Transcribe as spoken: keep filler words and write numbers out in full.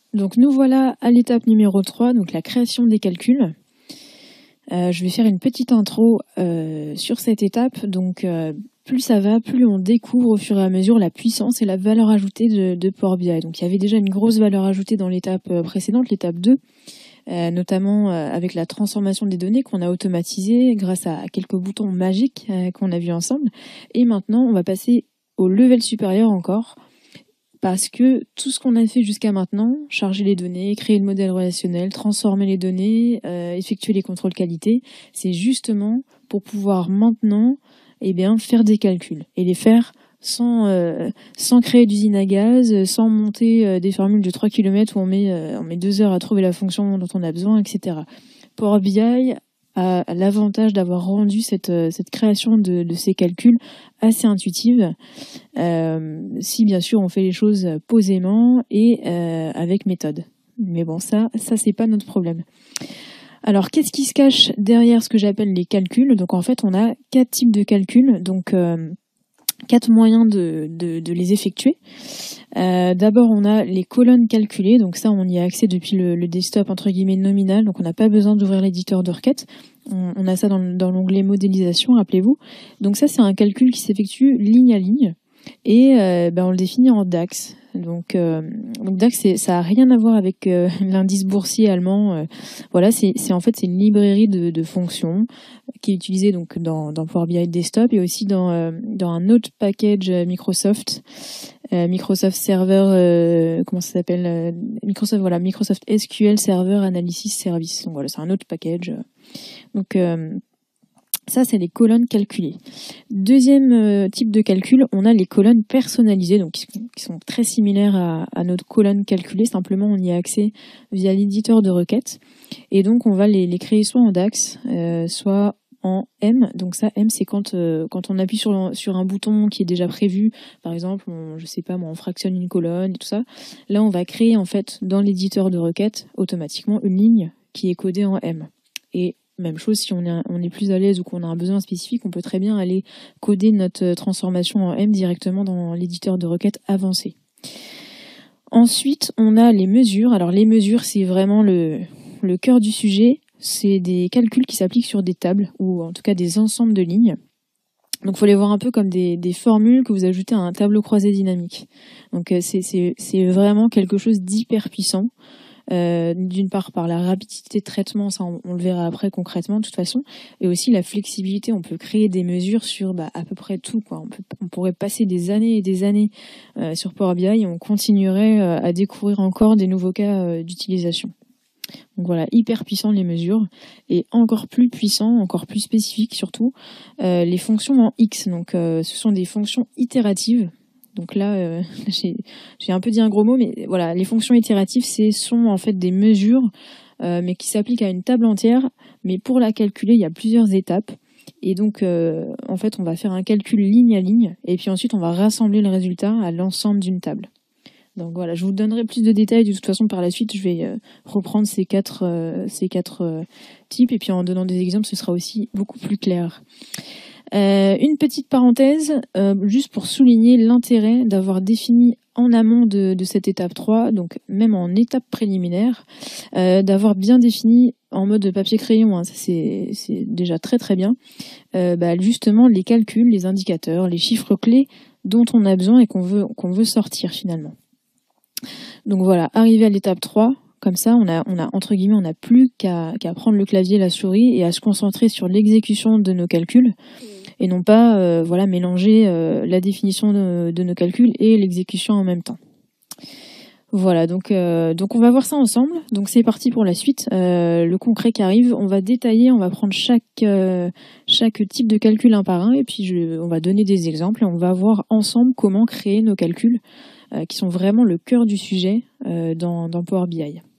Donc nous voilà à l'étape numéro trois, donc la création des calculs. Euh, je vais faire une petite intro euh, sur cette étape. Donc euh, plus ça va, plus on découvre au fur et à mesure la puissance et la valeur ajoutée de, de Power B I. Donc il y avait déjà une grosse valeur ajoutée dans l'étape précédente, l'étape deux, euh, notamment euh, avec la transformation des données qu'on a automatisée grâce à quelques boutons magiques euh, qu'on a vus ensemble. Et maintenant, on va passer au level supérieur encore, parce que tout ce qu'on a fait jusqu'à maintenant, charger les données, créer le modèle relationnel, transformer les données, euh, effectuer les contrôles qualité, c'est justement pour pouvoir maintenant eh bien, faire des calculs et les faire sans, euh, sans créer d'usine à gaz, sans monter euh, des formules de trois kilomètres où on met, euh, on met deux heures à trouver la fonction dont on a besoin, et cetera. Power B I a l'avantage d'avoir rendu cette, cette création de, de ces calculs assez intuitive, euh, si bien sûr on fait les choses posément et euh, avec méthode. Mais bon, ça, ça c'est pas notre problème. Alors, qu'est-ce qui se cache derrière ce que j'appelle les calculs? Donc en fait, on a quatre types de calculs, donc euh, quatre moyens de, de, de les effectuer. Euh, d'abord, on a les colonnes calculées, donc ça, on y a accès depuis le, le desktop entre guillemets nominal, donc on n'a pas besoin d'ouvrir l'éditeur de requête. On, on a ça dans, dans l'onglet modélisation, rappelez-vous. Donc ça, c'est un calcul qui s'effectue ligne à ligne et euh, ben, on le définit en DAX. Donc, euh, donc DAX, c'est, ça a rien à voir avec euh, l'indice boursier allemand. Euh, voilà, c'est, c'est en fait c'est une librairie de, de fonctions qui est utilisée donc dans, dans Power B I Desktop et aussi dans euh, dans un autre package Microsoft, euh, Microsoft Server, euh, comment ça s'appelle, euh, Microsoft voilà Microsoft S Q L Server Analysis Service. Donc voilà, c'est un autre package. Donc euh, ça, c'est les colonnes calculées. Deuxième euh, type de calcul, on a les colonnes personnalisées, donc qui, qui sont très similaires à, à notre colonne calculée. Simplement, on y a accès via l'éditeur de requêtes. Et donc, on va les, les créer soit en DAX, euh, soit en M. Donc ça, M, c'est quand euh, quand on appuie sur, sur un bouton qui est déjà prévu. Par exemple, on, je sais pas, moi, on fractionne une colonne et tout ça. Là, on va créer, en fait, dans l'éditeur de requêtes, automatiquement, une ligne qui est codée en M. Et même chose, si on est, on est plus à l'aise ou qu'on a un besoin spécifique, on peut très bien aller coder notre transformation en M directement dans l'éditeur de requêtes avancé. Ensuite, on a les mesures. Alors les mesures, c'est vraiment le, le cœur du sujet. C'est des calculs qui s'appliquent sur des tables ou en tout cas des ensembles de lignes. Donc, il faut les voir un peu comme des, des formules que vous ajoutez à un tableau croisé dynamique. Donc, c'est, c'est, c'est vraiment quelque chose d'hyper puissant. Euh, d'une part par la rapidité de traitement, ça on, on le verra après concrètement de toute façon, et aussi la flexibilité. On peut créer des mesures sur bah, à peu près tout, quoi. On, peut, on pourrait passer des années et des années euh, sur Power B I et on continuerait euh, à découvrir encore des nouveaux cas euh, d'utilisation. Donc voilà, hyper puissant les mesures, et encore plus puissant, encore plus spécifique surtout, euh, les fonctions en X. Donc euh, ce sont des fonctions itératives. Donc là, euh, j'ai, j'ai un peu dit un gros mot, mais voilà, les fonctions itératives, ce sont en fait des mesures, euh, mais qui s'appliquent à une table entière. Mais pour la calculer, il y a plusieurs étapes. Et donc, euh, en fait, on va faire un calcul ligne à ligne, et puis ensuite, on va rassembler le résultat à l'ensemble d'une table. Donc voilà, je vous donnerai plus de détails de toute façon par la suite. Je vais euh, reprendre ces quatre, euh, ces quatre euh, types, et puis en donnant des exemples, ce sera aussi beaucoup plus clair. Euh, une petite parenthèse, euh, juste pour souligner l'intérêt d'avoir défini en amont de, de cette étape trois, donc même en étape préliminaire, euh, d'avoir bien défini en mode papier-crayon, hein, ça c'est, c'est déjà très très bien, euh, bah, justement les calculs, les indicateurs, les chiffres clés dont on a besoin et qu'on veut, qu'on veut sortir finalement. Donc voilà, arrivé à l'étape trois, comme ça, on a, on a entre guillemets, on n'a plus qu'à, qu'à prendre le clavier, la souris et à se concentrer sur l'exécution de nos calculs. Et non pas euh, voilà, mélanger euh, la définition de, de nos calculs et l'exécution en même temps. Voilà, donc, euh, donc on va voir ça ensemble. Donc c'est parti pour la suite. Euh, le concret qui arrive, on va détailler, on va prendre chaque, euh, chaque type de calcul un par un, et puis je, on va donner des exemples et on va voir ensemble comment créer nos calculs, euh, qui sont vraiment le cœur du sujet euh, dans, dans Power B I.